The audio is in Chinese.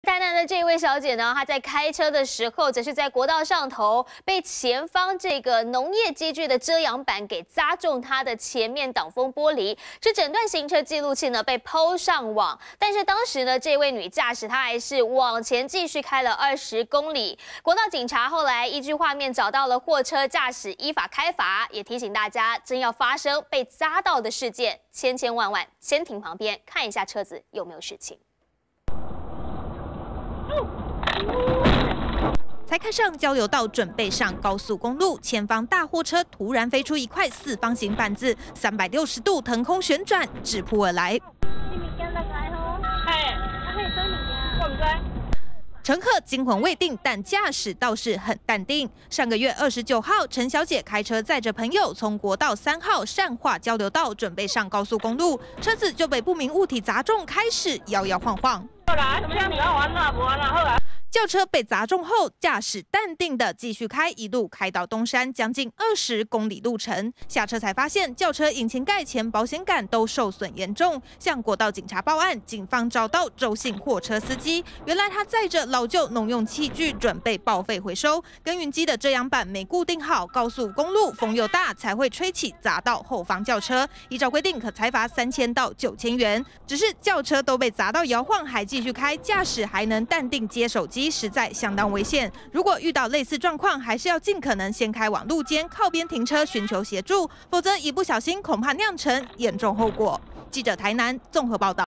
台南的这位小姐呢，她在开车的时候，则是在国道上头被前方这个农业机具的遮阳板给砸中她的前面挡风玻璃。这整段行车记录器呢被抛上网，但是当时呢，这位女驾驶她还是往前继续开了20公里。国道警察后来依据画面找到了货车驾驶，依法开罚，也提醒大家，真要发生被砸到的事件，千万先停旁边看一下车子有没有事情。 才开上交流道，准备上高速公路，前方大货车突然飞出一块四方形板子，360度腾空旋转，直扑而来。乘客惊魂未定，但驾驶倒是很淡定。上个月29号，陈小姐开车载着朋友从国道3号善化交流道准备上高速公路，车子就被不明物体砸中，开始摇摇晃晃。 轿车被砸中后，驾驶淡定的继续开，一路开到东山，将近20公里路程。下车才发现，轿车引擎盖前保险杆都受损严重。向国道警察报案，警方找到周姓货车司机，原来他载着老旧农用器具准备报废回收，耕耘机的遮阳板没固定好，高速公路风又大，才会吹起砸到后方轿车。依照规定，可裁罚3000到9000元。只是轿车都被砸到摇晃，还继续开，驾驶还能淡定接手机。 实在相当危险。如果遇到类似状况，还是要尽可能先开往路肩靠边停车，寻求协助，否则一不小心恐怕酿成严重后果。记者台南综合报道。